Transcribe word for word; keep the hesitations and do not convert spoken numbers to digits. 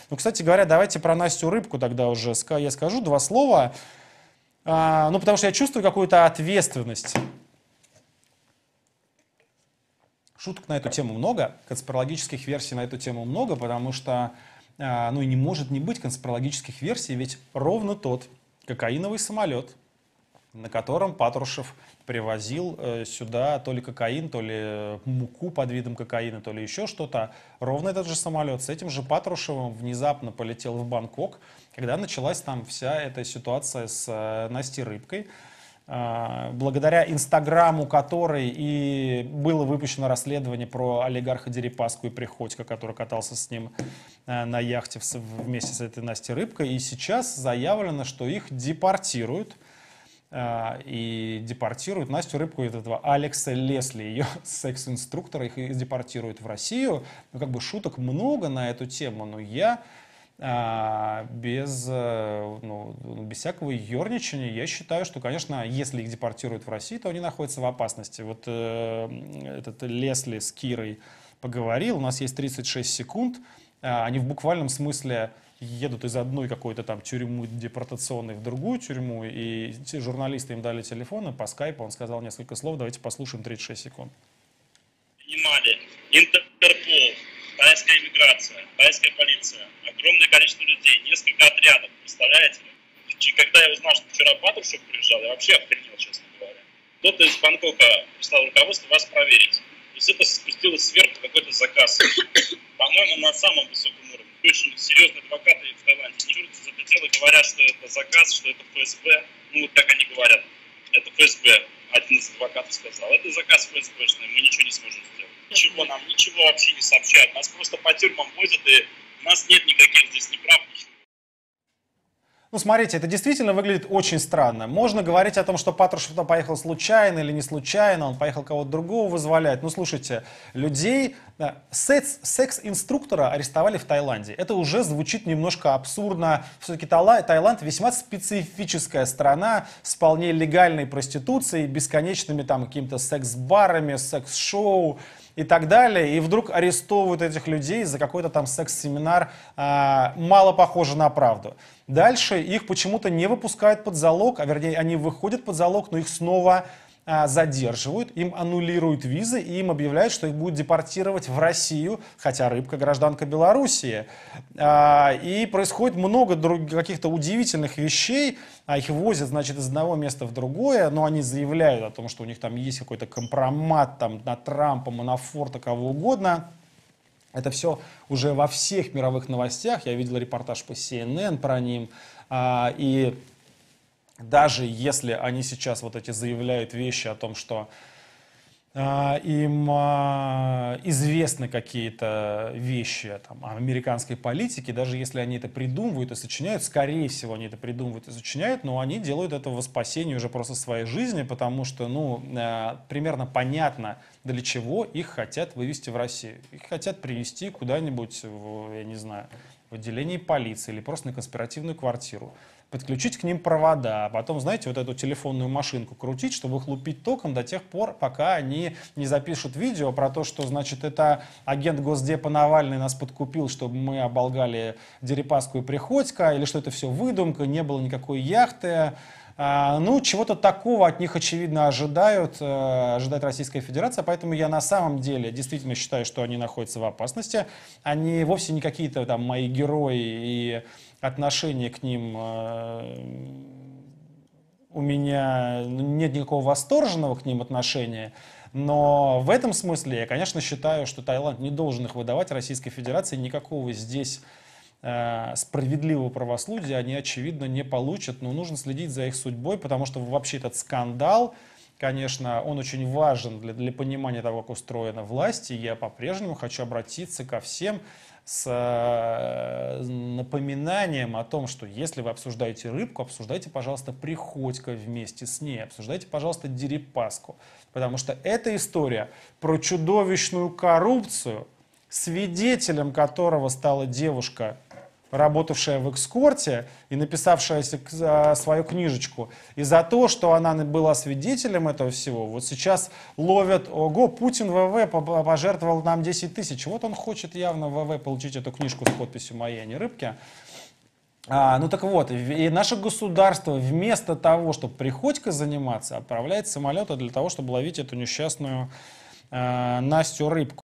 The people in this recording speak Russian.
Ну, кстати говоря, давайте про Настю Рыбку тогда уже я скажу два слова. А, ну, потому что я чувствую какую-то ответственность. Шуток на эту тему много, конспирологических версий на эту тему много, потому что, а, ну, и не может не быть конспирологических версий, ведь ровно тот кокаиновый самолет, на котором Патрушев привозил э, сюда то ли кокаин, то ли муку под видом кокаина, то ли еще что-то. Ровно этот же самолет с этим же Патрушевым внезапно полетел в Бангкок, когда началась там вся эта ситуация с э, Настей Рыбкой, э, благодаря Инстаграму которой и было выпущено расследование про олигарха Дерипаску и Приходько, который катался с ним э, на яхте вместе с этой Настей Рыбкой. И сейчас заявлено, что их депортируют. И депортируют Настю Рыбку и этого Алекса Лесли, ее секс-инструктора, их депортируют в Россию. Ну, как бы шуток много на эту тему, но я а, без, ну, без всякого ерничания, я считаю, что, конечно, если их депортируют в Россию, то они находятся в опасности. Вот э, этот Лесли с Кирой поговорил, у нас есть тридцать шесть секунд, а, они в буквальном смысле едут из одной какой-то там тюрьмы депортационной в другую тюрьму, и журналисты им дали телефоны по скайпу, он сказал несколько слов, давайте послушаем тридцать шесть секунд. Понимали, Интерпол, тайская иммиграция, тайская полиция, огромное количество людей, несколько отрядов, представляете? Когда я узнал, что вчера Патрушев приезжал, я вообще охренел, честно говоря. Кто-то из Бангкока прислал руководство вас проверить. То есть это спустилось сверху какой-то заказ. По-моему, на самом высоком уровне. Очень серьезные адвокаты в Таиланде не берутся за это дело, говорят, что это заказ, что это ФСБ. Ну, вот как они говорят. Это ФСБ. Один из адвокатов сказал. Это заказ ФСБшный, мы ничего не сможем сделать. Ничего нам, ничего вообще не сообщают. Нас просто по тюрьмам возят, и у нас нет никаких здесь ни прав, ничего. Ну, смотрите, это действительно выглядит очень странно. Можно говорить о том, что Патрушев туда поехал случайно или не случайно, он поехал кого-то другого вызволять. Ну, слушайте, людей, да, секс, секс-инструктора арестовали в Таиланде. Это уже звучит немножко абсурдно. Все-таки Таиланд весьма специфическая страна с вполне легальной проституцией, бесконечными там какими-то секс-барами, секс-шоу и так далее, и вдруг арестовывают этих людей за какой-то там секс-семинар, а, мало похоже на правду. Дальше их почему-то не выпускают под залог, а вернее они выходят под залог, но их снова а, задерживают, им аннулируют визы и им объявляют, что их будут депортировать в Россию, хотя Рыбка гражданка Белоруссии. А, и происходит много друг, каких-то удивительных вещей, а их возят, значит, из одного места в другое, но они заявляют о том, что у них там есть какой-то компромат там, на Трампа, Манафорта, кого угодно. Это все уже во всех мировых новостях. Я видел репортаж по си эн эн про ним. А, и даже если они сейчас вот эти заявляют вещи о том, что а, им а, известны какие-то вещи там, о американской политике, даже если они это придумывают и сочиняют, скорее всего, они это придумывают и сочиняют, но они делают это во спасение уже просто своей жизни, потому что, ну, а, примерно понятно, для чего их хотят вывести в Россию. Их хотят привезти куда-нибудь, в, я не знаю, в отделении полиции или просто на конспиративную квартиру, подключить к ним провода, а потом, знаете, вот эту телефонную машинку крутить, чтобы их лупить током до тех пор, пока они не запишут видео про то, что, значит, это агент Госдепа Навальный нас подкупил, чтобы мы оболгали Дерипаску и Приходько, или что это все выдумка, не было никакой яхты. А, ну, чего-то такого от них, очевидно, ожидают, э, ожидает Российская Федерация, поэтому я на самом деле действительно считаю, что они находятся в опасности. Они вовсе не какие-то там мои герои, и отношения к ним э, у меня нет никакого восторженного к ним отношения. Но в этом смысле я, конечно, считаю, что Таиланд не должен их выдавать Российской Федерации, никакого здесь справедливого правосудия они, очевидно, не получат, но нужно следить за их судьбой, потому что вообще этот скандал, конечно, он очень важен для, для понимания того, как устроена власть, и я по-прежнему хочу обратиться ко всем с напоминанием о том, что если вы обсуждаете Рыбку, обсуждайте, пожалуйста, Приходько вместе с ней, обсуждайте, пожалуйста, Дерипаску, потому что эта история про чудовищную коррупцию, свидетелем которого стала девушка работавшая в эскорте и написавшая свою книжечку, и за то, что она была свидетелем этого всего, вот сейчас ловят: ого, Путин ВВ пожертвовал нам десять тысяч. Вот он хочет явно ВВ получить эту книжку с подписью моей, а не Рыбки. А, ну так вот, и наше государство вместо того, чтобы Приходько заниматься, отправляет самолеты для того, чтобы ловить эту несчастную э, Настю Рыбку.